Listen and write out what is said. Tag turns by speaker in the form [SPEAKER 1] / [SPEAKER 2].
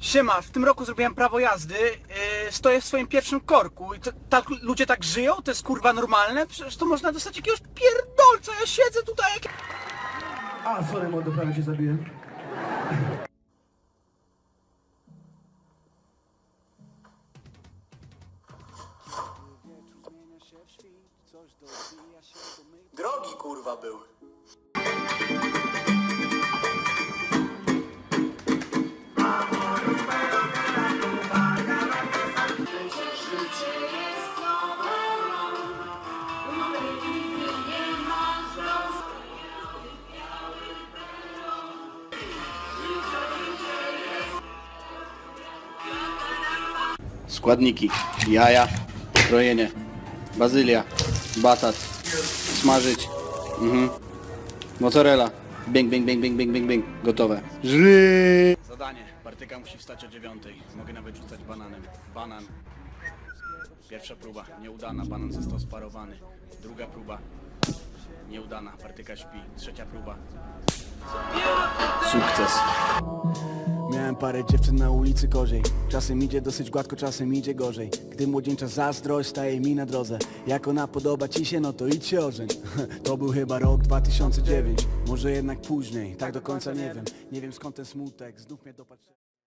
[SPEAKER 1] Siema, w tym roku zrobiłem prawo jazdy, stoję w swoim pierwszym korku i tak ludzie tak żyją? To jest kurwa normalne? Przecież to można dostać jakiegoś pierdolca, ja siedzę tutaj jak...
[SPEAKER 2] A, sorry mordo, prawie cię zabiłem.
[SPEAKER 1] Drogi kurwa był.
[SPEAKER 3] Składniki: jaja, krojenie, bazylia, batat, smażyć, mozzarella, bing, bing, bing, bing, bing, bing, bing, gotowe. Żry! Zadanie: partyka musi wstać o 9. Mogę nawet rzucać bananem. Banan. Pierwsza próba, nieudana, banan został sparowany. Druga próba, nieudana, partyka śpi. Trzecia próba, sukces.
[SPEAKER 4] Miałem parę dziewczyn na ulicy gorzej. Czasem idzie dosyć gładko, czasem idzie gorzej. Gdy młodzieńcza zazdrość staje mi na drodze. Jak ona podoba ci się, no to idź się ożeń. To był chyba rok 2009. Może jednak później, tak do końca nie wiem. Nie wiem skąd ten smutek, znów mnie dopatrzył.